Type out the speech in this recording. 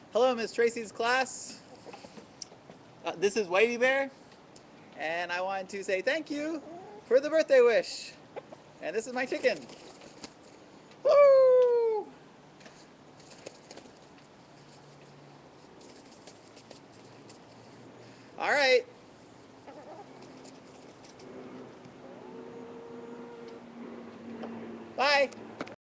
Hello, Miss Tracy's class. This is Whitey Bear, and I wanted to say thank you for the birthday wish. And this is my chicken. Woo! All right.